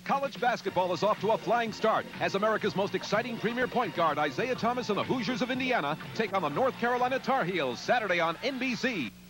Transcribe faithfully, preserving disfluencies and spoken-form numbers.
College basketball is off to a flying start as America's most exciting premier point guard Isaiah Thomas and the Hoosiers of Indiana take on the North Carolina Tar Heels Saturday on N B C.